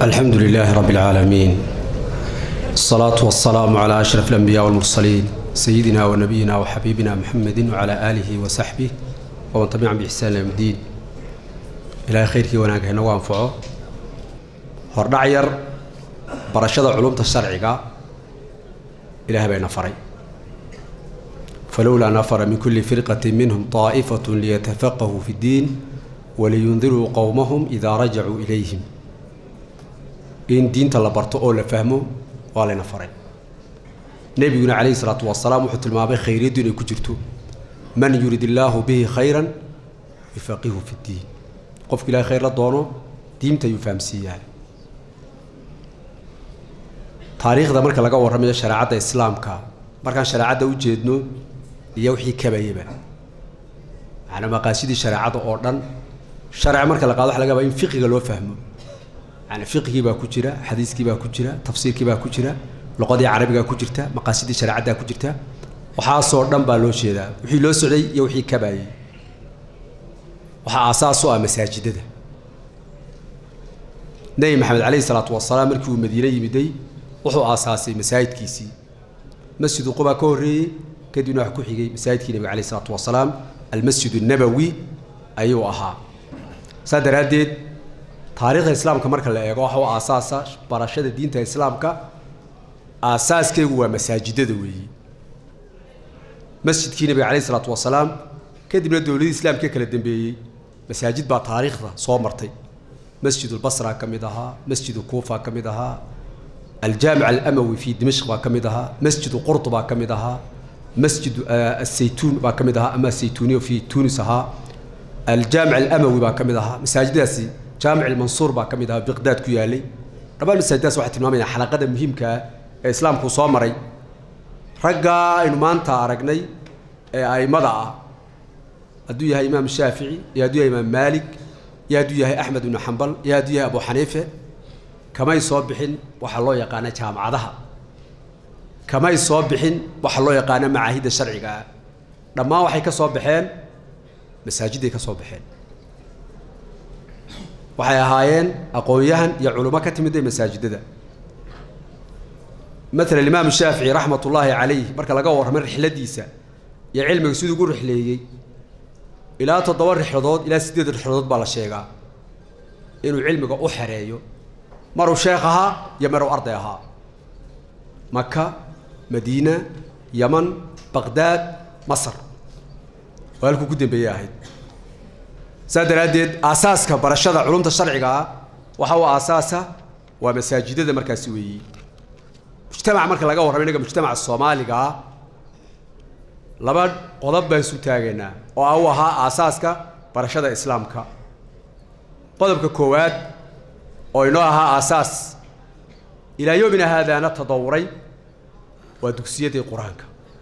الحمد لله رب العالمين، الصلاة والسلام على أشرف الأنبياء والمرسلين سيدنا ونبينا وحبيبنا محمد وعلى آله وصحبه ومن تبعهم بإحسان إلى الدين. إلى خيرك وناجح وأنفعه. هردعير برشاد علوم الشرعية إلى بين نفرين، فلولا نفر من كل فرقة منهم طائفة ليتفقهوا في الدين ولينذروا قومهم إذا رجعوا إليهم. إن دين تلبرتو أو لفهمه ولا نفرين. نبينا عليه الصلاة والسلام وحط المابين خير الدنيا كجرتو. من يريد الله به خيرا يفقهه في الدين. قف إلى خير لدونه دين تيفهم سياه. تاريخ ذا مركز لقى ورمي الشريعة الإسلام كا. مركز شريعة وجدنا يوحي كبيبة. على مقاصد الشريعة أوردن. شرع مركز لقى واحد لقى بين فقه لو فهمه. يعني فقه بقى كجرة، حديث بقى كجرة، تفسير بقى كجرة، لغة عربية كجرتها، مقاصد الشريعة كجرتها، وحاصر دم بالوشي ذا، وحي لو سعي يوحي كباي، وحاساسه مساجد ده. نبي محمد عليه الصلاة والسلام مركب مدينة يمدي، وحو أساسي مساجد كيسي، مسجد قباء كوري كدينا حكوا حكي مساجد كي النبي عليه الصلاة والسلام، المسجد النبوي أيوة أها، صدر هديد تاريخ الإسلام كمركز لأيقظة هو أساسا برشاد الدين الإسلام كأساس كي هو مساجد دوي مسجد كي النبي عليه الصلاة والسلام كده من الدولة الإسلام كي كلا الدنبي مساجد بتاريخ صومرتي مسجد البصرة كمدها مسجد الكوفة كمدها الجامع الأموي في دمشق كمدها مسجد قرطبة كمدها مسجد الزيتون كمدها أما الزيتوني في تونسها الجامع الأموي كمدها مساجد هذه جامع المنصور باكمل هذا بغداد كيالي ربما المساجدات واحد تنامين حلقة مهمة إسلام كوصامري رجع إنه ما أنت أرجني أي مضى أدويها إمام الشافعي يدويها إمام مالك يدويها أحمد بن حنبل يدويها أبو حنيفة كما يصبحين وحلو يقانا جامعها كما يصبحين وحلو يقانا معاهد الشرعية لما وحي كصبحين مساجد كصبحين waxay ahaayeen aqoonyahan iyo culimo ka timid masaajidada مثلا الإمام الشافعي رحمة الله عليه marka laga warramo rixladiisa iyo cilmiga sidoo uu rixleeyay ilaa 7 rixladood ilaa 8 rixladood baa la sheegaa inuu cilmiga u xareeyo maruu sheekhaha iyo maruu arday ahaa Makka Madiina Yaman Baghdad Masr walku ku dambeeyay سادراديد أساس كبرشة علوم الشرعية وهو أساسه ومساجد المركزية مجتمع مركز لقاه ورمينا مجتمع الصومالي قا لبعض قضب بيسوتاجنا وهو أساس كبرشة الإسلام كا قضب ككواد وإنها أساس إلى يومنا هذا نتطوري ودكسية القرآن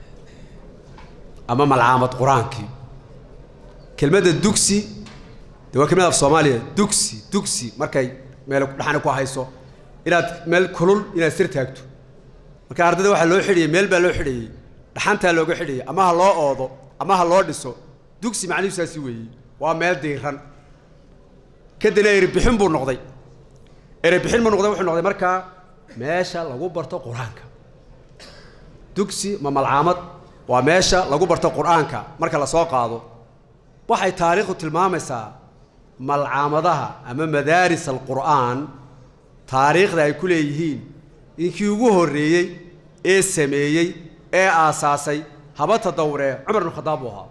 أمام العامة القرآن كلمة الدكسي دوا كلمة في الصومالية دوكسي مركي مالك نحن كوهايسو إلى مال كلول إلى سيرت هكتو مركي أردد واحد لو حري مال بلو حري نحنتها لو حري أما هالله أوضو أما هالله دسو دوكسي معني ساسوي ومال ديران كده يربحون بالنقضي يربحون بالنقضي وحنا نقضي مركا ماشى لو برتو قرآنك دوكسي مع العامد وماشى لو برتو قرآنك مركا لسوق هذا waxay taariikhdu tilmaamaysaa malcaamadaha ama madaaris alquraan taariikhda ay ku leeyihiin inkii ugu horeeyay ee sameeyay ee aasaasay haba tadawree Umar ibn Khattab waxa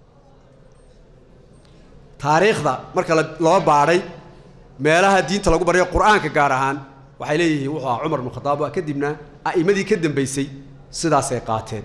taariikhda marka loo baaray meelaha diinta lagu bariyo quraanka gaar ahaan waxay leeyihiin waxa Umar ibn Khattab kadibna aa'imadii ka dambeysay sidaas ay qaateen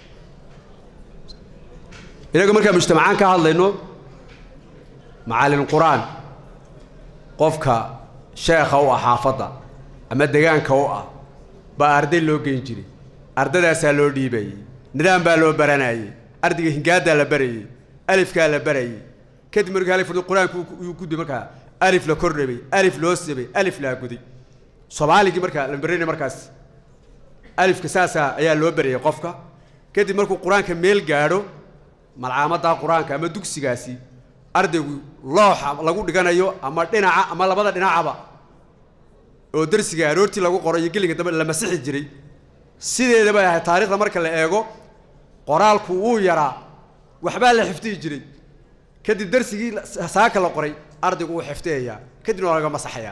إذا مركب مجتمعان كهذا معالم القرآن قفك شيخ أو حافظة أما الدجان كوأ بأردل لو جنجري أردل سالو ديبي ندام بالو برناي أردل هنجاد لبري ألف كالبري كده مركب ألف القرآن يكود مركب ألف لكربي ألف لوسبي ألف لا كودي صبالي مركب لبريني مركز ألف كساسة يا لوبري قفك كده مركب القرآن كميل جارو malcaamada quraanka ama dugsigaasi ardaygu looxa lagu dhiganayo ama dhinaca ama labada dhinacaba oo darsiga aroortii lagu qoray iyo geliga dambe la masixi jiray sideedaba ay taariikhda marka la eego qoraalku uu yaraa waxba la xiftii jiray kadib darsigii saaka la qoray ardaygu uu xifteeyaa kadibna laga masaxayaa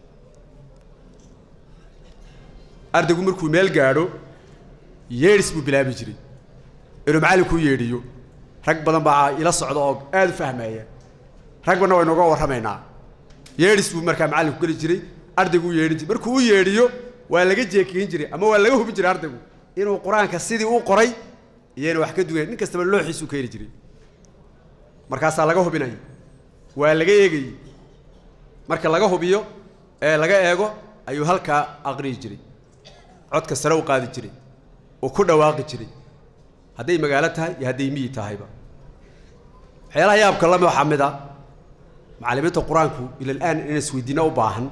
ardaygu markuu meel gaadho yeedhis buu bilaabi jiray inuu macallinku yeedhiyo rag badan baa ila socda oo aad u fahmaya rag badan way nooga warramaynaa yeedhis buu markaa macallinku geli jiray ardaygu yeedhin jiray markuu u yeedhiyo waa laga jeekiin jiray ama waa laga hubin jiray ardaygu inuu quraanka sidii uu qoray iyana wax ka duwan nin kastaba looxiisu ka heli jiray markaasaa laga hubinay waa laga eegay marka laga hubiyo ee laga eego ayuu halka aqri jiray codka sare u qaadi jiray oo ku dhawaaqi jiray haday magaalo tahay iyo haday miyi tahayba xeelaha yaabka lama xamida macallimiinta quraanku ila aan in isweydiina u baahan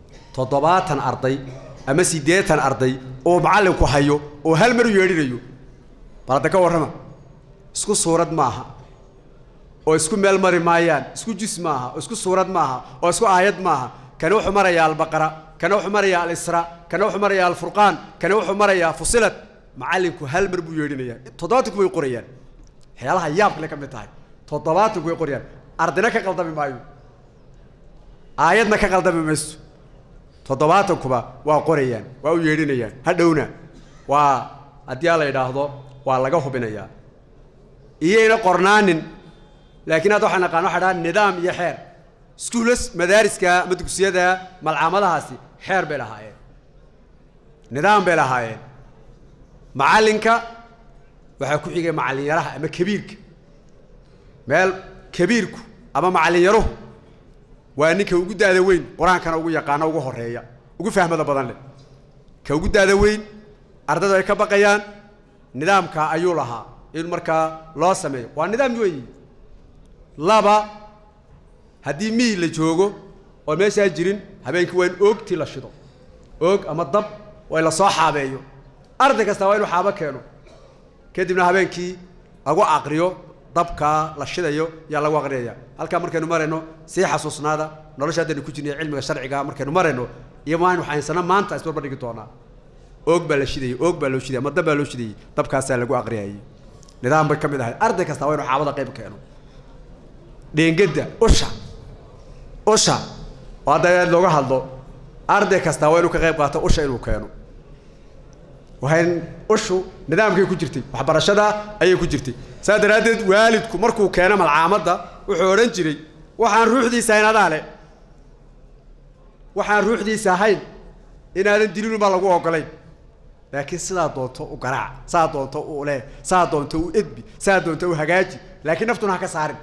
7 arday ama 8 arday oo macallinku hayo oo hal mar u yeedhinayo balada ka warrama isku suurad maaha oo isku meel mari maayaan isku jis maaha oo isku suurad maaha oo isku aayad maaha kana wuxuu marayaa al-baqara kana wuxuu marayaa al-isra kana wuxuu marayaa al-furqaan kana wuxuu marayaa fusilat macallinku hal mar buu yeedhinayaa 7 way qorayaan xeelaha yaab kale ka mid tahay 7 way qorayaan ardina ka qaldami maayo aayadna ka qaldami mayso 7 kuba waa qorayaan waa u yeedhinayaan hadhowna waa hadii la yiraahdo waa laga hubinayaa iyayna qornaanin laakiin hada waxaan aqaan waxa nidaam iyo xeer schools madaariska madrasada malcamadahaasi xeer bay lahaayeen nidaam bay lahaayeen macallinka waxa ku xigay macallin yaraha ama kabiirka meel kabiirku ama macallin yaruhu waa ninka ugu daada weyn quraankana ugu yaqaan ugu horeeya ugu fahmada badan leh ka ugu daada weyn ardaydu ay ka baqayaan nidaamka ayuu lahaa in marka loo sameeyo waa nidaam weey laba hadii mii la joogo oo meesha jirin habeenkii waan oogti la shido oog ama dab way la soo xaabeeyo arday kasta waa inuu xaabo keeno kadibna habeenkii lagu aqriyo dabka la shidayo yaa lagu aqriyaa halka markaynu marayno si xasuusnaada noloshaadana ku jirnay cilmiga sharciga markaynu marayno iyo waanu xaysana maanta isbarba dhigi doonaa oog baa la shiday oog baa loo shiday ama dab baa loo shiday dabkaas lagu aqriyay nidaam bay kamid ahay arday kasta waa inuu xaabada qayb keeno deengada usha wada looga hadlo arday kasta waa inuu ka qayb qaato usha inuu keeno waxaan ushu nidaamkii ku jirtay waxbarashada ayay ku jirtay saadaradeed waalidku markuu keeno malcaamada wuxuu oran jiray waxaan ruuxdiisa inaadaale waxaan ruuxdiisa ahayn inaadan dilin ma lagu ogolayn laakiin sidaa doonto u garaac sidaa doonto u leh sidaa doonto u edbi sidaa doonto u hagaaji laakiin naftuna ha ka saarin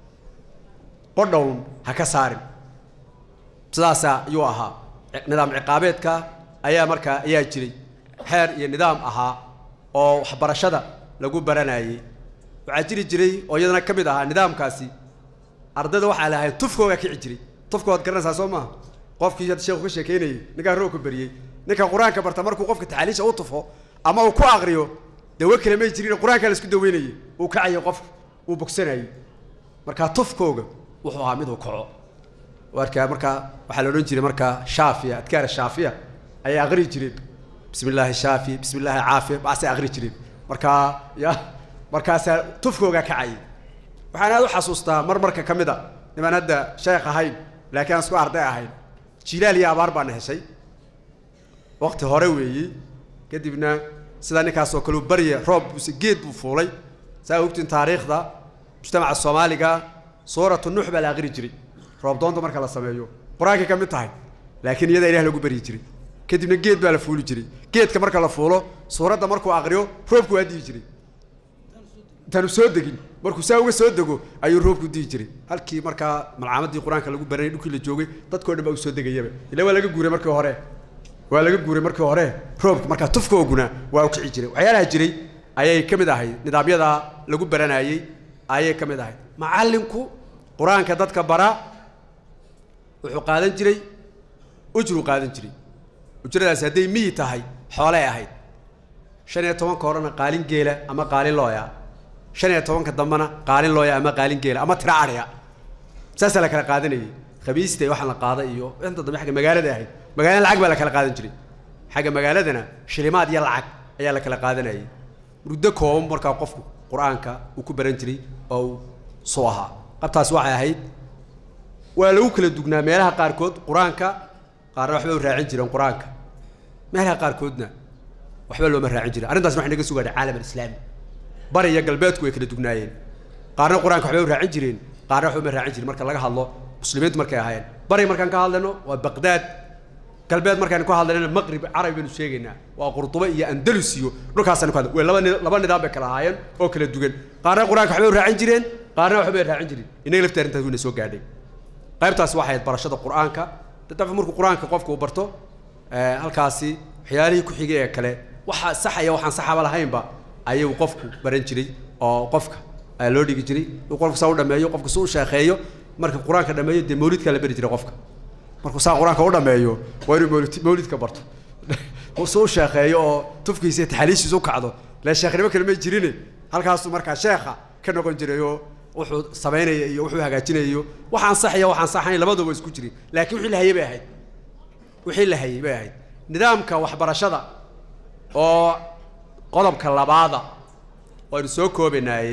qodhown ha ka saarin sidaas ayuu ahaa nidaam ciqaabeedka ayaa markaa ayaa jiray xeer iyo nidaam ahaa oo waxbarashada lagu baranayay waxa jiri jiray oo iyadana kamid ahaa nidaamkaasi ardayda waxa la ahayd tufkooga kici jiray tufkood garanaysaa soo ma qofkii sheekhu ka sheekeynay ninka roo ku bariyay ninka quraanka barta markuu qofka taxaliisha u tufo ama uu ku aqriyo dawo kale ma jirin quraanka la isku daweynay uu kacayo qof uu bogsanay marka tufkooga wuxuu ahaa mid uu kaco warka marka waxa la oran jiray marka shaafiya adkaar shaafiya ay aqri jireen bismillaahi shaafi bismillaahi caafi baase aqri jireen marka ya markaas tufkooga kacay waxaan aad u xasuustaa marka kamida niman hadda sheekh ahayn laakiin isku arday ahayn jilaal iyo abaar baan heshay waqti hore weeyii kadibna sida ninkaas oo kale bariye roob geed buu fuulay saa ogtiin taariikhda mujtamaca Soomaaliga suuratu nuh baa la aqri jiray roob doonto marka la sameeyo quraanka kamid tahay laakiin iyada Ilaahay lagu bari jiray kadibna geed baa la fuuli jiray geedka marka la fuulo suurada markuu aqriyo roobku waa dii jiray tan soo degin markuu saa uga soo dego ayuu roobku dii jiray halkii marka malcaamadii quraanka lagu baray dhulkii la joogay dadkoo dhan baa u soo degayaba ilaa waa laga guuray markii hore roobku marka tufkooguna waa u kici jiray waxyaalaha jiray ayay kamid ahay nidaamyada lagu baranayay ayay kamid ahay macallinku quraanka dadka bara wuxuu qaadan jiray ujru qaadan jiray ujradaas haday mii tahay xoolay ahayd 15 ka horena qaalin geela ama qaalin looya 15 ka dambana qaalin looya ama qaalin geela ama tira ariya saas la kala qaadanayay khamiistay waxa la qaaday iyo inta dambe xaga magaalada ahayd magaalada lacag baa la kala qaadan jiray xagga magaaladana shilimaad iyo lacag ayaa la kala qaadanayay muddo kooban markaa qofku quraanka uu ku baran jiray oo soo ahaa qabtaas waxay ahayd waa lagu kala dugnaa meelaha qaarkood quraanka qaarna waxba u raacin jireen quraanka meelaha qaarkoodna waxba looma raacin jiray arrintaas waxay naga sugayay caalamka islaami bariya galbeedku way kala dugnaayeen qaarna quraanka waxba u raacin jireen qaarna waxba ma raacin jirin marka laga hadlo muslimiintu markay ahaayeen bari markaan ka hadlayno waa Baghdad galbeed markaan ku hadlayno Maghrib Carabi baynu sheegaynaa waa Qurtuba iyo Andalus iyo dhulkaasna ku hadlay way laba nidaam bay kala ahaayeen oo kala duwan qaarna quraanka waxba u raacin jireen qaarna waxba ma raacin jirin inaga lafta intaas weyn soo gaadhay qaybtaas waxay ahayd barashada quraanka dadka markuu quraanka qofku u barto halkaasi waxyaalihii ku xigay ee kale waxa saxaya waxaan saxaba lahaynba ayuu qofku baran jiray oo qofka loo dhigi jiray uu qofku soo dhameeyo qofku soo shaqeeyo marka quraanka dhameeyo de mawlidka la bari jiray qofka markuu saa quraanka u dhameeyo waa inuu mawlidka barto oo soo shaqeeyo oo tufkiisa taxaliishiisu kacdo la shaqeynimo kale ma jirin halkaas marka sheekha ka noqon jiray oo wuxuu sameeyay iyo wuxuu hagaajinayo waxaan saxaya waxaan saxayn labadaba isku jiray laakiin wixii la hayay bay ahayd nidaamka waxbarashada oo qodobka labaad oo soo koobanayay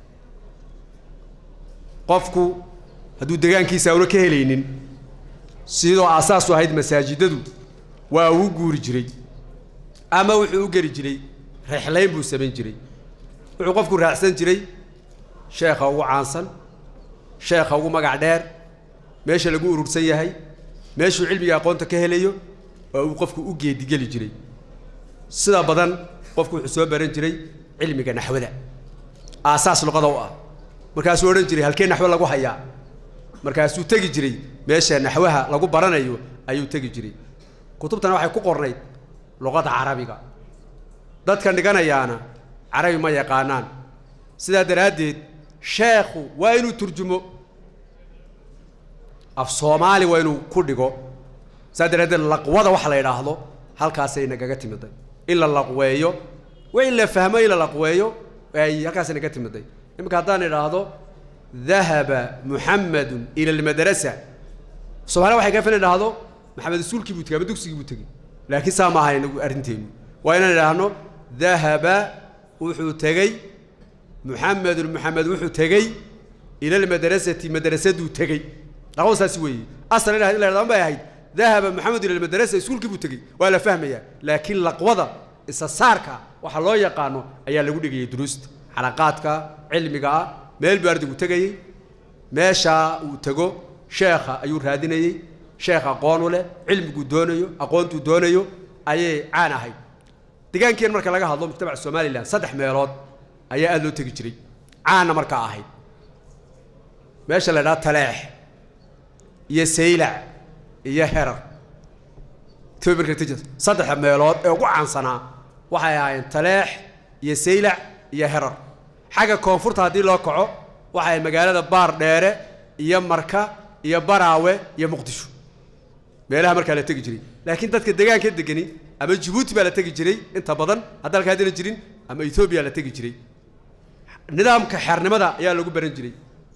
qofku hadduu deegaankiisa uu ka helaynin sidoo asaas u ahayd masaajidadu waa uu guuri jiray ama wuxuu u gari jiray rixlayn buu sameyn jiray wuxuu qofku raacsan jiray sheekha ugu caansan sheekha ugu magac dheer meesha lagu urursan yahay meeshuu cilmiga aqoonta ka helayo oo uu qofku u geedigeli jiray sida badan qofku wuxuu soo baran jiray cilmiga naxwada asaas luqada u ah markaasuu oran jiray halkeen naxwo lagu hayaa markaasuu tagi jiray meesha naxwaha lagu baranayo ayuu tagi jiray kutubtana waxay ku qornayd luqada carabiga dadka dhiganayaana carabi ma yaqaanaan sida daraadeed sheekhu waa inuu turjumo af Soomaali waa inuu ku dhigo sida daraadeed laqwada wax la yiraahdo halkaas ay nagaga timiday illa laqweeyo wa illa fahmo illa laqweeyo ay halkaas naga timiday imka hadaan yiraahdo ذهب محمد إلى المدرسة Soomaali waxay ka filaynaado Maxamed Rasuulkii buu tagay dugsigii buu tagay laakiin saamahay inagu arinteenu waa inaan yiraahdo ذهب wuxuu tagay محمد wuxuu tagay إلى المدرسة مدرسته tagay dhaqosaasi weey asal ilaa ilaa ma yahay ذهب محمد إلى المدرسة rasuulkii buu tagay waa la fahmaya laakiin laqwada isa saarka waxa loo yaqaano ayaa lagu dhigay duruusta xalaqaadka cilmiga meel baardigu tagay meesha uu tago sheekha ayuu raadinayay sheekha aqoon u leh cilmigu doonayo aqoontu doonayo ayay caan ahayd deegaankeen marka laga hadlo mujtamaca Soomaaliland saddex meelood ayaa aad loo tagi jiray caan marka ahayd meesha la yiraahdo Taleex iyo Saylac iyo Herar tobarka tijas saddex meelood ee ugu caansanaa waxay ahaayeen Taleex iyo Saylac iyo Herar xaga koonfurta hadii loo kaco waxay magaalada Baar Dheere iyo Marka iyo Baraawe iyo Muqdisho meelaha marka la tagi jiray laakiin dadka deegaanka degani ama Djibouti baa la tagi jiray inta badan hadda halka hadii jirin ama Ethiopia la tagi jiray nidaamka xirnimada ayaa lagu baran jiray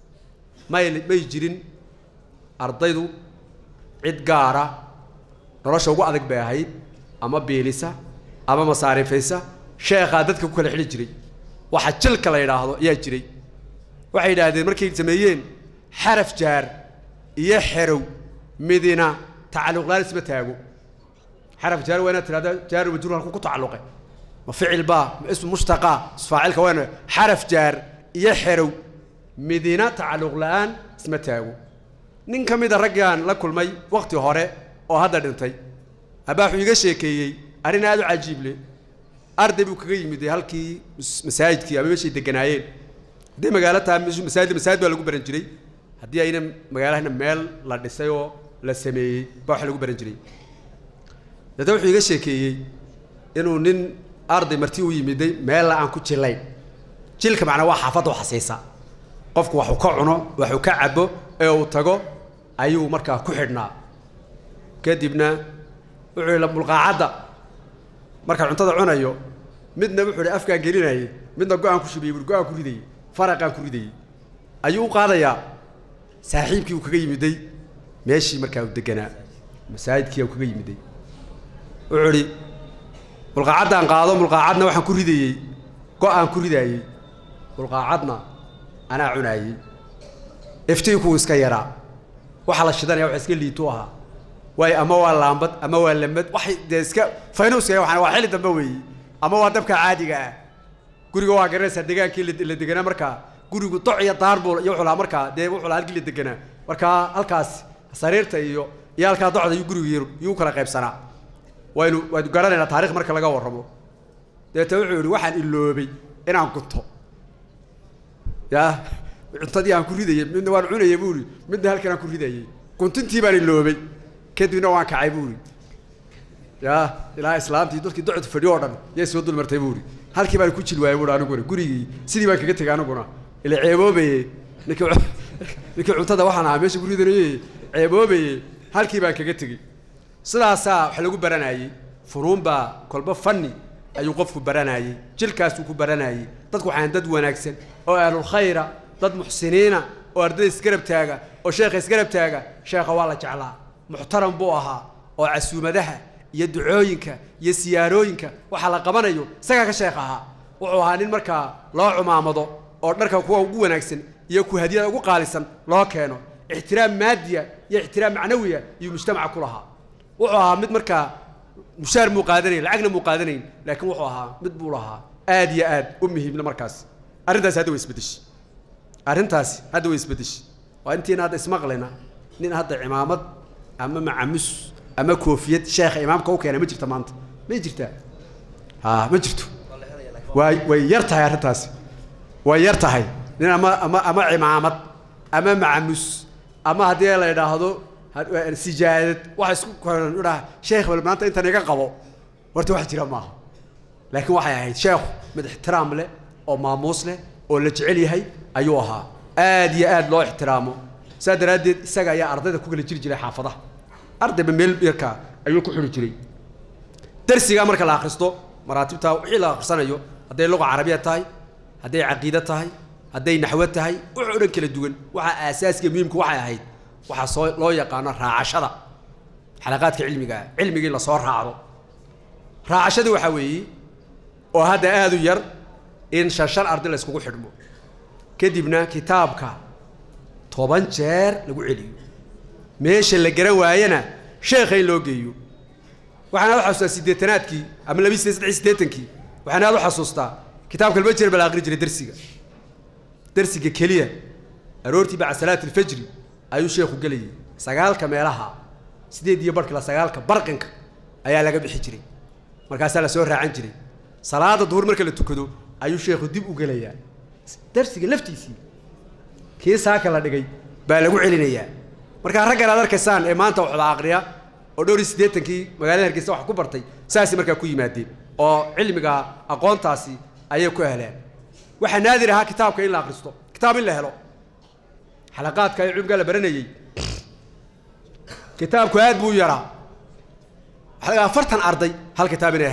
may jirin ardaydu cid gaara nolosha ugu adag bay ahayd ama beelisa ama masaarifaysa sheekha dadka ku kala xili jiray waxa jilka la yiraahdo ayaa jiray waxay yiraahdeen markay sameeyeen xaraf jaar iyo xerow midina تعلق لا اسمه تاجو حرف جار وين ترى جار ومجرور هلكو كتعلقه وفعل با اسم مشتقى فاعل كوين حرف جار يحرو مدينه تعلق الان اسمه تاجو نين كميد رجان لا كلمي وقتي هوره oo hada dhintay abaaxu iga sheekeeyay arin aad u cajiib leh arday buu kaga yimid halkii masaajidkii ama meeshii deganaayeen de magaalada masaajid baa lagu baran jiray hadii ayna magaalada meel la dhisay oo la sameeyay baa wax lagu baran jiray dadku wuxuu iga sheekeeyay inuu nin arday martii u yimid meel aan ku jilay jilka macna waa xaafad oo xaseesa qofku wax uu ka cuno wax uu ka cabo ee uu tago ayuu markaa ku xidhnaa kadibna wuxuu la mulqaacada marka cuntada cunayo midna wuxuu afka gelinayay midna go'aan ku shubiyay go'aan ku riday faraqan ku riday ayuu qaadaya saaxiibkii uu kaga yimiday meeshii markaa uu deganaa masaajidkii uu kaga yimiday wuxuu yiri mulqaacadaan qaado mulqaacadna waxaan ku ridayay go'aan ku ridayay mulqaacadna anaa cunayay iftiinku iska yaraa waxa la shidanaya wax iska liito aha way ama waa laambad ama waa lamad wax iska faynuuska waxaan waa xili dambe weey ama waa dabka caadiga ah guriga waa garaysa deegaankii la deganaa markaa gurigu doc iyo daarbool iyo wuxuu markaa wuxuu halkii la deganaa markaa halkaas sariirta iyo halka docda iyo guriga iyo kala qaybsanaa waynu garanayna taariikh marka laga warramo deeta wuxuu yiri waxaan iloobay inaan gunto cuntadii aan ku ridayay midna waan cunayay buuri midna halkan aan ku ridayay guntintii baan iloobay kadibna waan kacay buuri ilaa islaamtii dadkii docda fadhiyo dhan yay soo dul martay buuri halkii baan ku jil waayay buuri anigu gurigii sidii baan kaga tagay aniguna ila ceeboobaye ninkii cuntada waxaan ahaa meesha ku ridanayay ceeboobaye halkii baan kaga tagay sidaasa wax lagu baranayay furuun baa kolba fanni ayuu qofku baranayay jilkaas uu ku baranayay dadku waxaan dad wanaagsan oo ahlul khayra dad muxsiniina oo arday isgarab taaga oo sheekh isgarab taaga sheekha waa la jeclaa muxtaram buu ahaa oo casuumadaha iyo ducooyinka iyo siyaarooyinka waxa la qabanayo isaga ka sheekhaha wuxuu ahaa nin markaa loo cumaamado oo dharka kuwa ugu wanaagsan iyo ku hadiyada ugu qaalisan loo keeno ixtiraam maadiya iyo ixtiraam macnawiya iyo mujtamaca ku lahaa wuxuu ahaa mid markaa mushaar muu qaadanayn lacagna muu qaadanayn laakiin wuxuu ahaa mid buu lahaa aad iyo aad u muhiimna markaas arrintaas hadda way isbedeshay arrintaas hadda way isbedeshay waa intiina hadda ismaqlayna nin hadda cimaamad ama macamus ama koofiyad sheekha imaamka u keenay ma jirta maanta ma jirta ma jirto way yar tahay arrintaas way yar tahay nin ama cimaamad ama macamus ama haddii la yidhaahdo sijaadad waxa isku koran u dhaha sheekh bal maanta inta naga qabo warta wax jira maaha laakiin waxay ahayd sheekh mid ixtiraam leh oo maamuus leh oo la jecel yahay ayuu ahaa aad iyo aad loo ixtiraamo saadaradeed isaga ayaa ardayda ku kala jiri jiray xaafadaha ardayba meel yarka ayuu ku xiri jiray darsiga marka la akhristo maraatibta wixii la akhrisanayo haday luqad carabiya tahay haday aqeeda tahay haday naxwo tahay wuxuu dhan kala duwan waxa aasaaska muhiimku waxay ahayd waxa soo loo yaqaan raacashada xalaqaadka cilmiga la soo raacdo raacashadu waxa weeye oo hadda aad u yar in shan arday la isku xidhmo kadibna kitaabka 10 jeer lagu celiyo meesha la garan waayana sheekhay loo geeyo waxaan aad xasuustaa sideetanaadkii ama 283kii waxaan aad u xasuustaa kitaabka laba jeer bal akhri jiray darsiga kaliya aroortii baa salaat al-fajr ayuu sheekhu galiyay sagaalka meelaha 8:00 barqanka ayaa laga bixi jiray markaas la soo raacan jiray salaada duhur marka la tukado ayuu sheekhu dib u galayaa darsiga laftiisii kii saaka la dhigay baa lagu celinayaa marka ragga aad arkaysaan ee maanta wax la aqriya oo dhowr 80kii magaalada Hargeysa wax ku bartay saasi marka ku yimaadeen oo cilmiga aqoontaasi ayay ku heleen waxa naadir ah kitaabka in la akhristo kitaab in la helo xalaqaadka ay cilmiga la baranayay kitaabku aad buu yaraa waxa 40 arday hal kitaab inay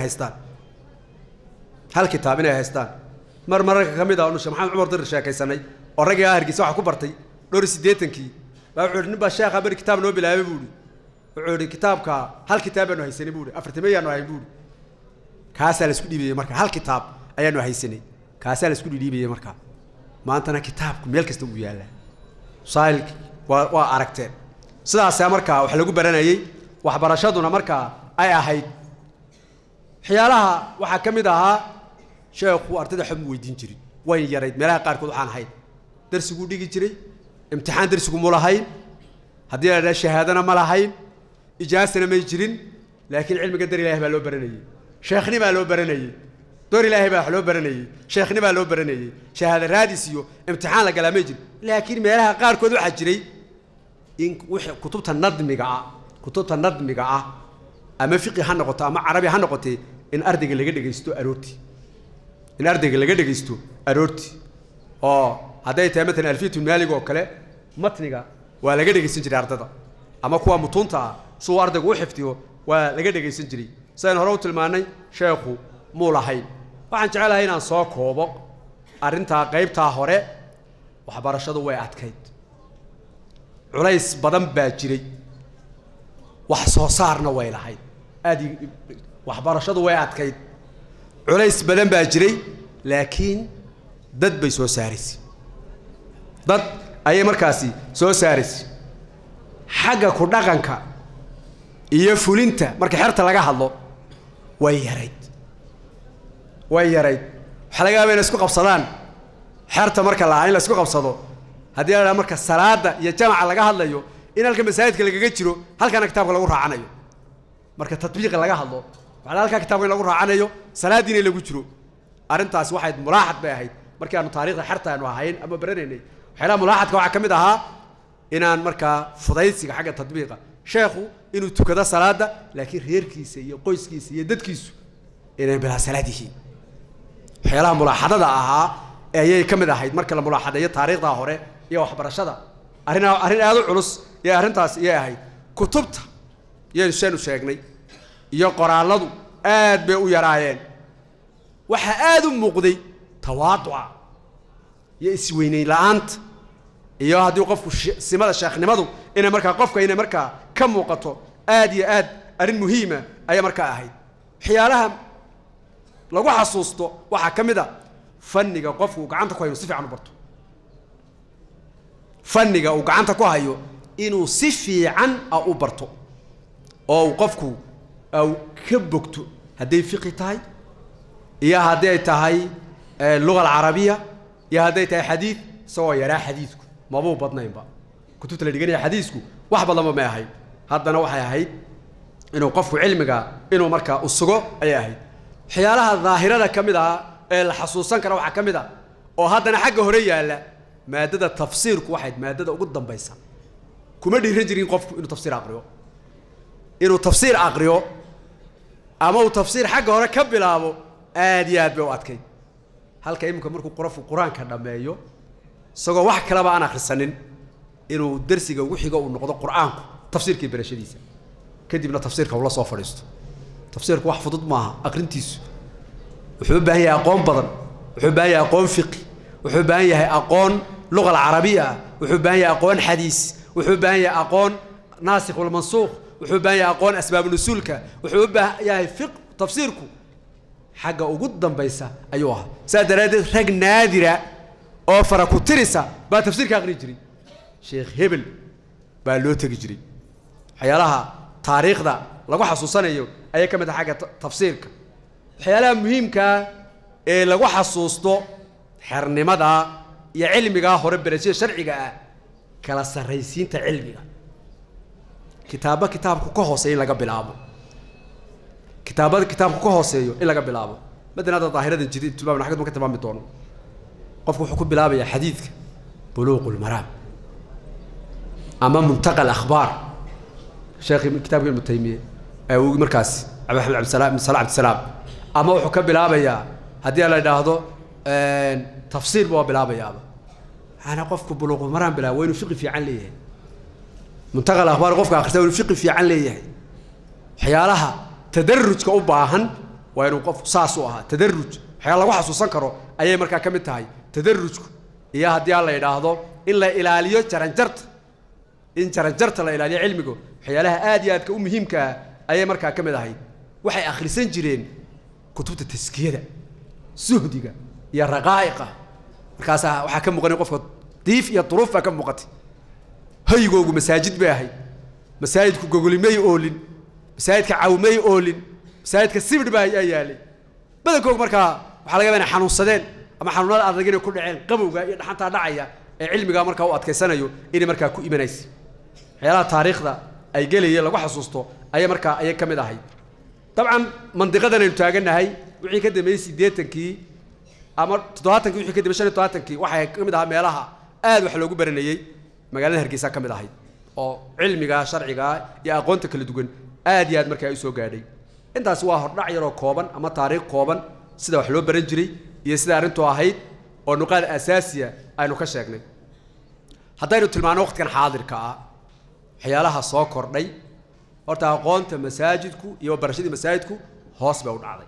haystaan marmarka kamid ah Sheekh Maxamed Umar Dir sheekaysanay oo ragga Hargeysa wax ku bartay dhowr 80kii baa wuxuu nin ba sheekha bar kitaab noo bilaabay buuri wuxuu kitaabka hal kitaab aanu haysanay buuri 40 ayaanu hay buuri kaasa la isku dhiibay marka hal kitaab ayaanu haysanay kaasa la isku dhiibay marka maantana kitaabku meel kasta uu yaalaa saayil waa aragteen sidaas marka wax lagu baranayay waxbarashaduna marka ay ahayd xiyalaha waxa kamid ahaa sheekhu ardayda xum weydiin jiray way yarayd meelaha qaar kood waxaan ahayd darsigu dhigi jiray imtixaan darsigu ma lahayn hadii la shahaadana ma lahayn ijaasana ma jirin laakiin cilmiga dar Ilaahay baa loo baranayay sheekhni baa loo baranayay door Ilaahay baa loo baranayay sheekhni baa loo baranayay shahaada raadis iyo imtixaan la galaa ma jirin laakiin meelaha qaar kood waxa jiray in wixii kutubta nadmiga ah ama fiqh ha noqoto ama carabi ha noqotay in ardayga laga dhageysto aroorti oo haday tahay midna alfiitu maalig oo kale matniga waa laga dhageysan jiray ardada ama kuwa mutunta soo ardaygu u xiftiyo waa laga dhageysan jiray sayna hore u tilmaanay sheekhu muulahay waxaan jecelahay inaan soo koobo arinta qaybta hore waxbarashadu way adkayd culays badan baa jiray وحصو صارنا ويلا هاي هذه وحبرشة ويات كيد عليس بدن باجري لكن ضد بيسو سارس ضد أي مركزي سو سارس حاجة كردقنك يفولينتا مركز حرت لقى الله ويريد حلقة بين اسكو قبصدان حرت مركز العين اسكو قبصدو هذه أنا مركز الصلاة يجمع لقى الله يو إن المساجد كلها جتشرو هل كان كتاب ولا قرأ عنيو مركز تطبيق لقى الله وعلى هل كان كتاب ولا قرأ عنيو صلاة دين اللي جتشرو أرنتاس واحد ملاحظ بهاي مركز أنا تاريخ حرت أنا وهاين أما برنيني حلا ملاحظ كوا كمدها إن أنا مركز فضايسي حاجة تطبيقه شيخو إنه تكذا صلاة لكن غير كيسي قويس كيسي يدد كيسو إنه بلا صلاته حلا ملاحظة ده أيه كمدها هاي مركز الملاحظة هي تاريخ ده هره يا وحبر شدا أرنا هذا العرس يا أرنتاس يا هاي كتبت يا شنو شاقني يا قرالدو آد بيو يراين وحآد مقضي تواضع يا إسويني لأنت يا هادي وقف سماد الشيخ نمدو إن مركا قفك إن مركا كم وقته آد يا آد أرن مهمة أي مركا أهيد حيالها لو حصوصته وحكم ده فني قفك وقعنت كوي نصفي عنه برضو فني وقعنت كوي إنه صفي عن أو برضو أو قفك أو كبكتو هدي فقه تاي يا هدي تاي اللغة العربية يا هدي تاي حديث سوا يرى حديثكم ما بو بدنين بقى كتبت اللي جاني حديثكم واحد والله ما هي هذا أنا وحي هي إنه قفوا علمك إنه مركا الصقو أي هي حيالها الظاهرة كمدها الحسوسان كانوا حكمدها وهذا أنا حاجة هرية لا مادة تفسير واحد مادة قدام بيسا كمدي رجلين قفوا إنه تفسير أقريو إنه تفسير أقريو أما تفسير حاجة هرية كبلابو آديات بواتكي هل كيمكن مركو قرف القرآن كان دمايو سوى واحد كلام أنا خرسنين إنه درسي وحي جو النقطة القرآن تفسير كبير شديد كدي من تفسيرك والله صافر يستو تفسيرك واحد فضد معها أقرنتيس وحبها هي أقوم بدن وحبها هي أقوم فقه وحبها هي أقوم لغة العربية وحبها هي أقوم حديث وحبها هي أقوم ناسخ والمنسوخ وحبها هي أقوم أسباب نزولك وحبها هي فقه تفسيركم حاجة قدام بيسا أيوها سادرات رج نادرة أوفر كترسة بعد تفسير كأغري جري شيخ هبل بالو تجري حيالها تاريخ ذا لقوا حسوسنا يو أي كم حاجة تفسيرك حيالها مهم كا لقوا حسوسته حرني ماذا يعلم جا هرب برسيل شرعي جا كلا سريسين تعلم جا كتاب كوهوسي لقى بلعبه كتاب كوهوسي إلا قبل لعبه بدنا هذا ظاهرة جديد تبغى من حاجة ممكن تبغى بتونه قف حكم بلعبه يا حديث بلوغ المرام أمام منتقى الأخبار شيخ كتاب ابن تيمية أو مركز عبد السلام أما حكم بلعبه يا هدي الله يدهده تفسير بوا بلعبه يا أبا أنا قف بلوغ المرام بلا وين فقه في عن ليه منتقى الأخبار قف آخر وين فقه في عن ليه حيالها تدرج كأوباهن وينو قف ساسوها تدرج حيال الله حسوسان كرو أي مركا كميت هاي تدرج يا هدي الله يدهده إلا إلاليو ترنجرت إن ترنجرت لا إلالي علمكو حيالها آديات كأمهم كا أي مركا كميت هاي وحي آخر سنجرين كتب التزكية زهدك يا رقائق مركاسها وحكم مغني قف ضيف يا طروف كم وقت هاي جوجو مساجد بهاي مساجد جوجو مي أولين مساجدك عومي أولين مساجدك السبب باي أيالي بدل كوك مركا وحلاقي بين حنون صدين أما حنونات أرجعين كل عين قبوا حتى داعية علمي قام مركا وقت كسنة إني مركا كو إيمانيس حيلا تاريخ ذا أي جلي يلا وحصوصته أي مركا أي كم ده هاي طبعا منطقتنا نتاجنا هاي وحي كده ميسي ديتنكي أمر تطهاتنكي وحي كده مشان تطهاتنكي وحي كم ده ميلها وحلو جبرنيي مجال هرجيسا كم ده هاي أو علمي شرعي يا أقونتك اللي تقول آديات مركا يسوع قاعدين أنت سواء رعي رو كوبان أما تاريخ كوبان سيدا وحلو برنجري يسيدا أنتوا هاي أو نقاط أساسية أي نقاش شكلي حتى إنه تلمان وقت كان حاضر كا حيالها صاكر لي ورتا قانت مساجدكو يو برشيد مساجدكو هاس بعود علي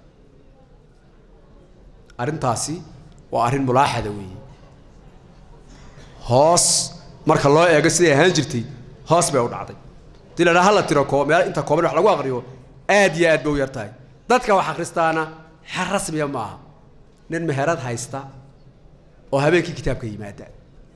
أرن تاسي وأرن ملاحظة وي هاس مرك الله يجلس هنجرتي هاس بعود علي تلا هلا تركوا ما أنت كومن وحلا واقريو آدي آد بو يرتاي ضدك وحكرستانا حرس بيا معها نن مهارات هايستا وهبيك كتاب كيمادا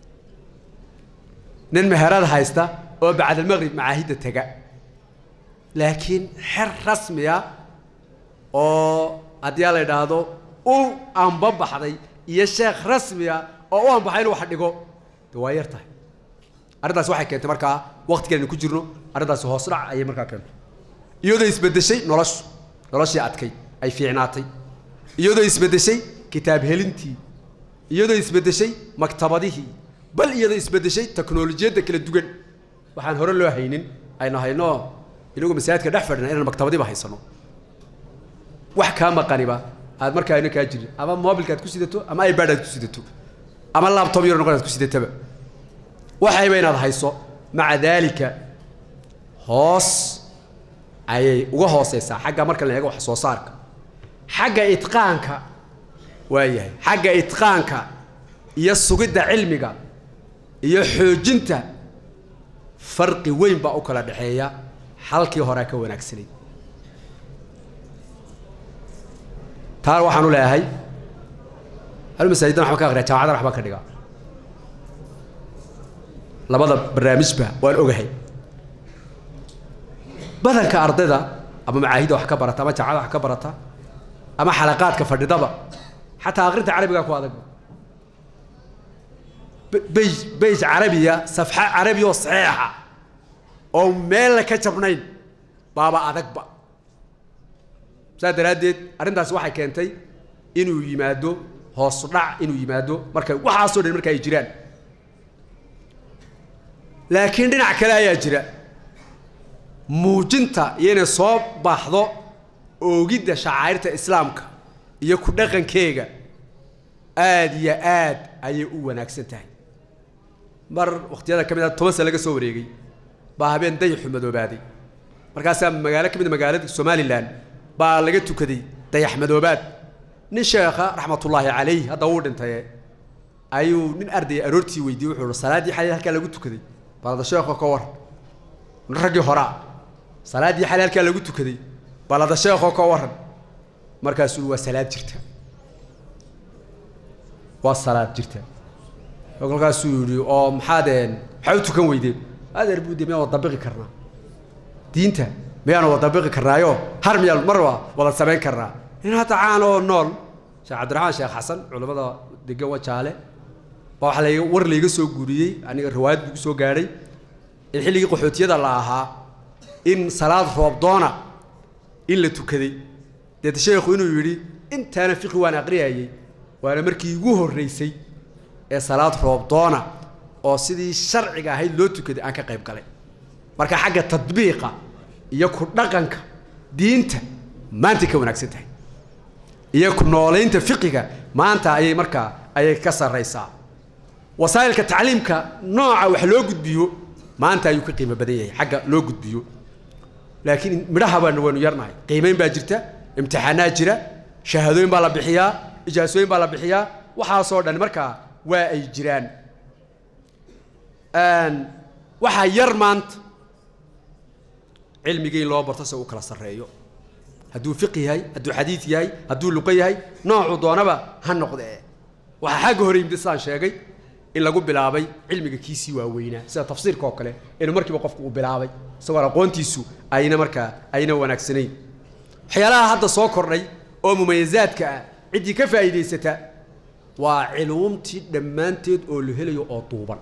نن مهارات هايستا وبعد المغرب معاهد التجا لكن حر رسمية أو أديال هذا أو أم بابا حدي يشيخ رسمية أو أم بحيل واحد يقول توايرته أرداس واحد كنت مركا وقت كان نكجرنو أرداس هو صرع أي مركا كان يودا يثبت شيء نرش يعتكي أي في عناتي يودا يثبت شيء كتاب هيلنتي يودا يثبت شيء مكتبته بل يودا يثبت شيء تكنولوجيا ذاك الدجن وحن هرلو هينين أينا هينو يلقوا مساعد كده حفرنا إن المكتبة دي بحيصنوا وحكام قريبة هذا مركا هنا كأجري أما موبايل كات كوسيدتو أما أيباد كات كوسيدتو أما اللابتوب يورن كات كوسيدتو وحي بين هذا حيصو مع ذلك هوس أي وهوس يسا حاجة مركا اللي يجوا حصو صارك حاجة إتقانك وياه حاجة إتقانك يسوقد علمك يحوجنت فرق وين بقى أكل الدحية حلقي هراك ونكسلي تعال وحنو لا هاي المساجد نحن كأغرى تعال رح بكرجع لبض برنامج به والأجهي بدل كأرض ذا أما معاهد وحكى برتا أما تعال وحكى برتا أما حلقات كفرد ضبا حتى أغرت عربي كوادق بيج عربية صفحة عربية صحيحة أو ميل كتبنين بابا أذكبا سادر هديت أرنداس واحد كنتي إنه يمادو هو صنع إنه يمادو مركا وحاصل المركا يجران لكن دينا كلا يجرا موجنتا ين صوب بحضو وجد شعائر إسلامك يكون دقن كيجا آد يا آد أي وناكسنتاي مر وقت هذا كم توصل لك سوريجي بابين داي حمد وبادي مركز مجالك من مجالات الصومالي الآن بالجتو كذي داي حمد وباد نشيخ رحمة الله عليه هذا ورد انتهى أيو من أرضي أرورتي ويدي وحول الصلاة دي حالي هالك لقيتو كذي بعد الشيخ كور نرجع هراء صلاة دي حالي هالك لقيتو كذي بعد الشيخ كور مركز سلوى صلاة جرتها والصلاة جرتها يقول لك سوري أو محادين حاولتوا كم ويدي هذا البودي ما هو طبقي كرنا دينته ما هو طبقي كرنا يو هرمي المروة ولا سبعين كرنا هنا تعانوا النول شيخ عبد الرحمن شيخ حسن علماء دقوا شاله وحلا ورلي يقصوا جوري يعني الروايات يقصوا جاري الحين يقول حوتي هذا الله إن صلاة رمضان إلا تكذي ده الشيخ إنه يري أنت أنا فقه وأنا قريء وأنا مركي يجوه الرئيسي صلاة رمضان أو سيدي الشرع جاهي لو تكذي أنك قريب قلي مركا حاجة تطبيقة يكون رقنك دينته ما أنت كونك ستة يكون نولين تفقك ما أنت أي مركا أي كسر رئيسا وسائل كتعليمك نوع وحلو قد بيو ما أنت يكون قيمة بديهية حاجة لو قد بيو لكن مرحبا نوانو يرناي قيمين باجرته امتحانات جرا شهادوين بالا بحيا إجازوين بالا بحيا وحاصور دان مركا واي جيران ان waxa yar maanta cilmigii loo barto soo kala sareeyo haduu fiqh yahay haduu xadiis yahay haduu luqad yahay noocu doonaba ha noqdee waxa xaq hore imtisaan sheegay in lagu bilaabay cilmiga kiisi waaweynaa sida tafsiirka oo kale in markiiba qofku uu bilaabay soo aqoontiisu ayna wanaagsaneyn xiyalaha hadda soo kordhay oo mumayizaadka cidii ka faa'iideysata waa cilumti dhamaanteed oo la helayo oo duuban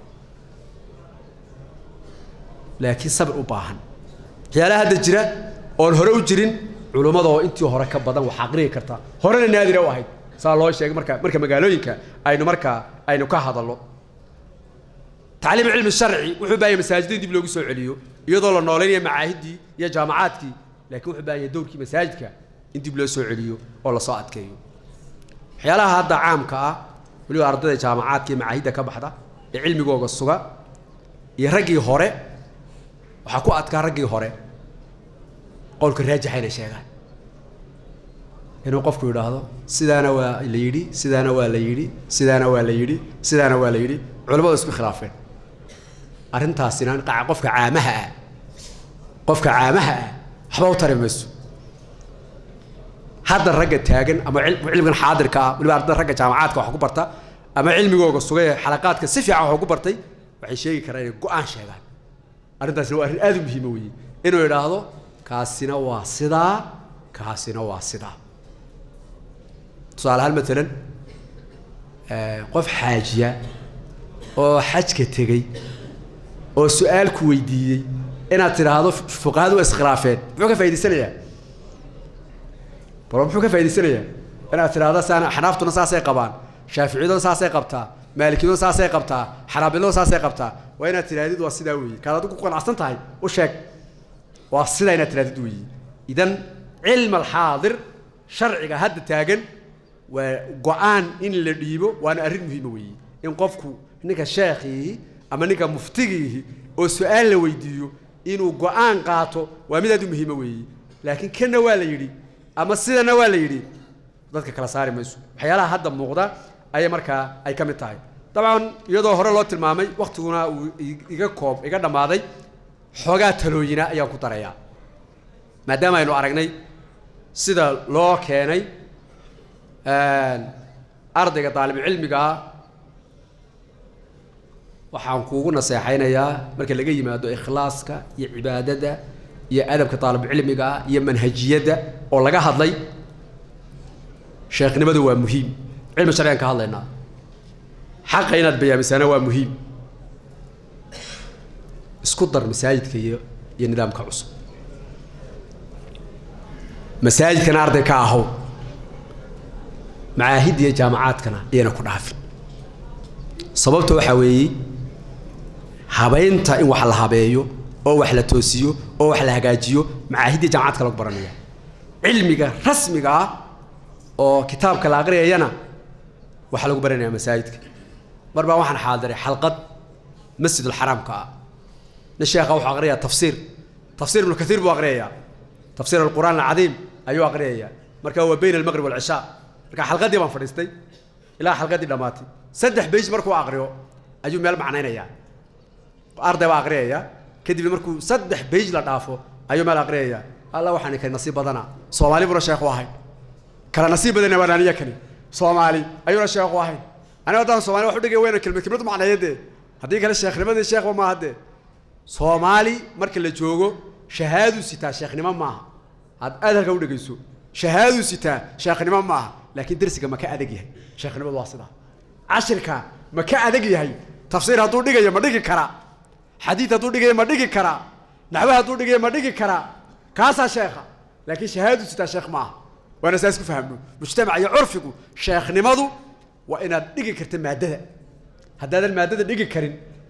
لكن صبر وباهن حيالها هذا الجرا أو الهرو جرين علماء ضو أنتي وهرا كبدان وحقريه كرتا هرنا نادر واحد صار الله شيء مركا مقالوينك أينو كهذا الله تعليم العلم الشرعي وحباية مساجدين دي بلوغي سوء عليو يضل النولين معاهدي يا جامعاتك لكن وحباية دورك مساجدك انتي بلوغي سوء عليو ولا صاعدك يو حيالها هذا عام كا بلو أرضي جامعاتك معاهدك بحدا علمي جوجا الصغا يرجي هوري وحكوا أتكارجي هوري قولك الراجح هنا شيئا إنه قف كل هذا سيدنا والليدي سيدنا والليدي سيدنا والليدي سيدنا والليدي علماء اسمه خلافين أرنتها سنان قفك عامها qofka caamaha waxba u tari mayso hadda ragga taagan ama cilmigan xaadirka ah waliba ardayda ragga jaamacaadka wax ku barta ama cilmigooga sugay xalaqaadka si fiican wax ugu bartay waxay sheegi karaan inay go'aan sheegaan arrintaasina waa arrin aad u muhiim weeye inuu yidhaahdo kaasina waa sidaa kaasina waa sidaa tusaale ahaan matalan qof xaajiya oo xajka tegey oo su'aal ku weydiiyey inaad tidhaahdo fuqahaadu waa iskhilaafeen muxuu ka faa'iidaysanayaa baro muxuu ka faa'iidaysanayaa inaad tidhaahdo xanaftuna saasay qabaan shaaficiyaduna saasay qabtaa maalikiyaduna saasay qabtaa xanaabiladuna saasay qabtaa waa inaad tidhaahdid waa sidaa weeye kaad adigu ku qanacsan tahay u sheeg waa sidaa inaad tidhaahdid weeye idan cilm alxaadir sharciga hadda taagan waa go'aan in la dhiibo waana arrin muhiima weeye in qofku ninka sheekhiihi ama ninka muftigiihi oo su'aal la weydiiyo inuu go'aan qaato waa mid aad u muhiima weeye laakiin kana waa la yidhi ama sidana waa la yidhi dadka kala saari mayso waxyaalaha hadda muuqda ayay markaa ay ka mid tahay dabcan iyadoo hore loo tilmaamay waqtiguna uu iga dhammaaday xoogaa talooyina ayaan ku darayaa maadaama aynu aragnay sida loo keenay ardayga daalibulcilmiga waxaan kuugu naseexaynayaa marka laga yimaado ikhlaaska iyo cibaadada iyo adabka daalibulcilmiga iyo manhajiyadda oo laga hadlay sheekhnimadu waa muhiim cilmi sharciyan ka hadlaynaa xaqa inaad bayaamisana waa muhiim isku dar masaajidka iyo nidaamka cusub masaajidkana arday ka ahow macaahid iyo jaamacaadkana iyana ku dhaafin sababta waxaa weeye habaynta in wax la habeeyo oo wax la toosiyo oo wax la hagaajiyo macaahid iyo jaamacaadka lagu baranaya cilmiga rasmiga ah oo kitaabka la aqriyayana waxa lagu baranayaa masaajidka marba waxaan xaadiray xalqad masjidul xaraamka ah sheekha wuxuu aqriyaa tafsiir ibn kathiir buu aqriyaa tafsiir alquraan alcadiim ayuu aqriyaa marka waa bayna almaghrib walcishaa marka xalqadii baan fadhiistay ilaa xalqadii dhamaatay 3 beej markuu aqriyo ayuu meel macnaynayaa arday baa aqriyaa kadib markuu 3 beej la dhaafo ayuu meel aqriyaa alla waxaan ka nasiib badana Soomaali buu sheekhu ahay kala nasiib badana walaaliya kani Soomaali ayuu sheekhu ahay ana wadaan Soomaali wax u dhigay weyn kelmad macnayeede hadii kale sheekhnimada sheekhu ma hadde Soomaali marka la joogo shahaadu sitaa sheekhnimo maaha had adalka u dhigayso shahaadu sitaa sheekhnimo maaha laakiin darsiga ma ka adag yahay sheekhnimadu waa sidaa ashirka ma ka adag yahay tafsiir haduu dhigayo ma dhigi kara xadiis haduu dhigayo ma dhigi kara naxwo haduu dhigayo ma dhigi kara kaasa sheekha laakiin shahaadu sitaa sheekh maaha وانا ساسك فهمنو مجتمع يعرفكو شيخ نمضو وانا دقي كرت مادة هذا المادة دقي كرين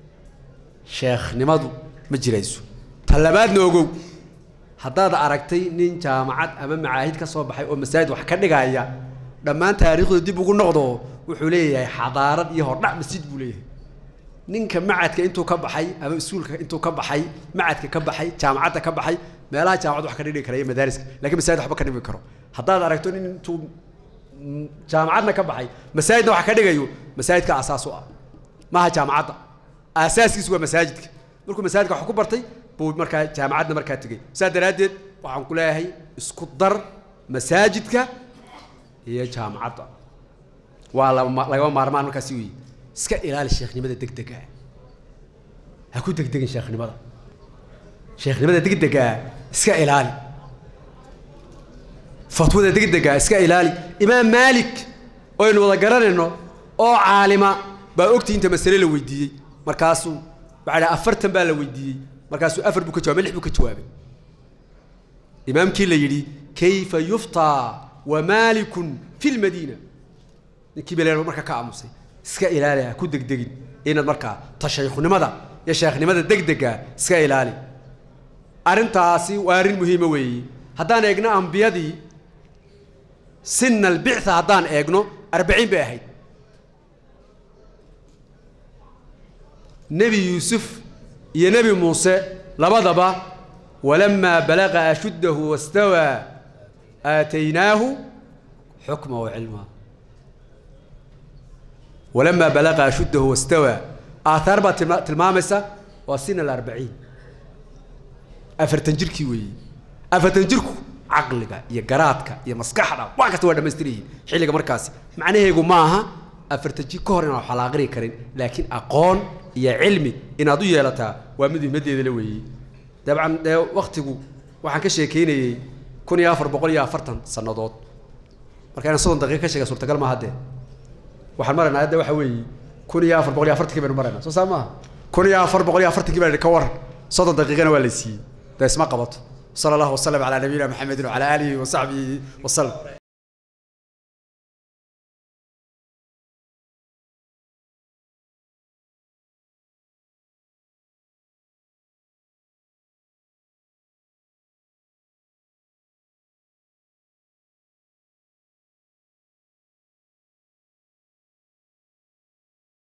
شيخ نمضو مجريسو طلبات نوجو هذا عرقتي نين جامعات امام معاهد كصوب حي ومساجد وحكا دغايا دمان تاريخو ديب ugu noqdo wuxuu leeyahay xadaarad iyo hordhac masjid buu leeyahay ninka macadka intuu ka baxay ama isuulka intuu ka baxay macadka ka baxay jaamacadda ka baxay meelaha jaamacad wax ka dhigi karay madaariska laakiin masaajid waxba ka dhigi karo haddaad aragto nin intuu jaamacadna ka baxay masaajidna wax ka dhigayo masaajidka asaas u ah maaha jaamacadda asaaskiisu waa masaajidka markuu masaajidka wax ku bartay buu markaa jaamacadna markaa tagay saa daraadeed waxaan ku leeyahay isku dar masaajidka iyo jaamacadda waa laga maarmaan markaasi weey iska ilaali sheekhnimada degdega ha ku degdegin sheekhnimada degdega iska ilaali fatwada degdega iska ilaali imaam maalik oo inuu wada garanayno oo caalima baa ogtii inta mas'ale la weydiiyay markaasuu bacda 40 baa la weydiiyay markaasuu 4 buu ka jawaabay 6 buu ka jawaabay imaamkii la yiri kayfa yufta wa maalik fi al-madina ninkii baa marka ka aamusay iska ilaali ku degdegin inaad marka tashaykhnimada iyo sheekhnimada degdega iska ilaali arintaasi waa arin muhiim weey haddaan eegno anbiyadii sin al-bi'tha haddaan eegno 40 bay ahayd nabi yusuf iyo nabi muuse labadaba walamma balaga ashuddahu wastawa aataynaahu hukma wa ilma ولما بلغ أشده واستوى آثار تلمامسة وسن 40 أفرتن جركي وي أفرتن جركو عقلك يا جراتك يا مسكحنا واقع تود مستري حيلك مركز معناه يقول معها أفرتجي كورنا حلاقري كرين لكن أقون يا علمي إن أضيع لتا ومدي مدي ذلوي طبعا وقته وحن كشيء كيني كوني يافر بقول يا فرتن سنضات مركان صون دقيقة كشيء صورت قال ما هذا وحن مرنا هذا وحوي كوني يافر بقول يا فرت كبر مرنا سو سامع كوني يافر بقول يا فرت كبر كور صوت دقيقة ولا سي ده اسمه قبط صلى الله وسلم على نبينا محمد وعلى آله وصحبه وسلم